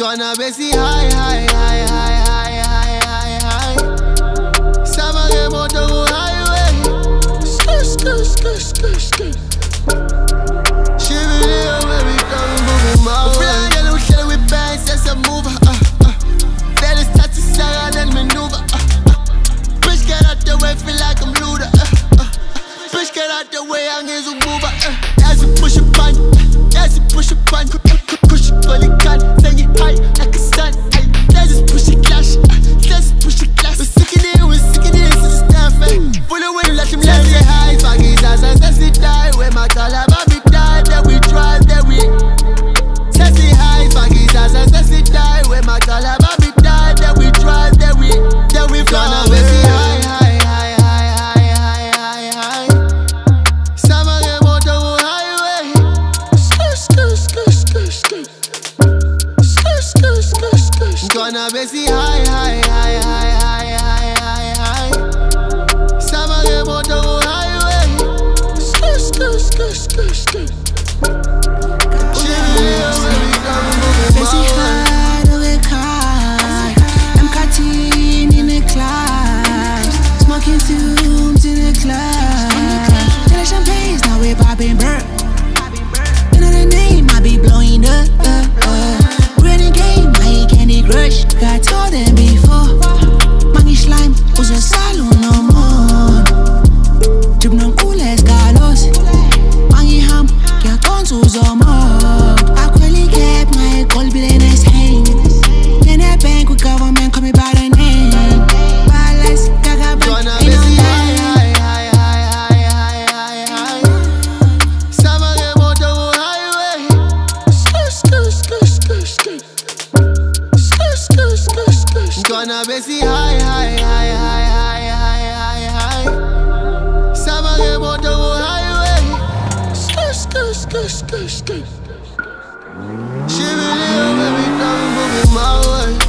Gonna be see high, high, high, high, high, high, high, high. Sama ge moto go highway. Skr, skr, skr, skr, skr. She really a baby, come moving my way. Fly, yellow, shell with bands, yes, a mover. Better start to saga and maneuver. Bitch, get out the way, feel like I'm Luda. Bitch, get out the way, I'm his mover. As you push a pan, as you push a pan. Push it for the gun, then you high like a sun. Let's just push it clash, let's push it clash. We're sick in it, since it's time for. Full of way, let him let it high. Fuck his ass, let's it die. Where my Calabar be die, then we drive, then we. Let's it high, fuck his ass, let's it die. Where my Calabar be die, then we drive, then we fly. Gonna be high, high, high, high, high, high, high, high. Sama ge moto go highway. Skr, skr, skr, skr, skr. Gonna be see high, high, high, high, high, high, high, high. Sama ge moto go highway. Skr, skr, skr, skr, skr. She really a baby, come moving my way. I'm cutting in the clubs, smoking fumes in the club. Till the champagne's now we're popping bird. You know the name, I be blowing up. Renegade, my Candy Crush. Got told them before. Mangi slime, usa salon no more. Drip non cool as Carlos. Mangi ham, kya tons more. I quickly kept my gold in his hand. In that bank with government, call me by the name. Balance, gaga bank, Gonna ain't be no see lie. high, high, high, high, high, high, high, high. Sama ge moto go highway. Skr, skr, skr, skr, skr. Skr, skr, skr, skr, skr. Gonna be see high, high, high, high, high, high, high, high. Sama ge moto go highway. Skr, skr, skr, skr, skr. She really a baby, come moving my way.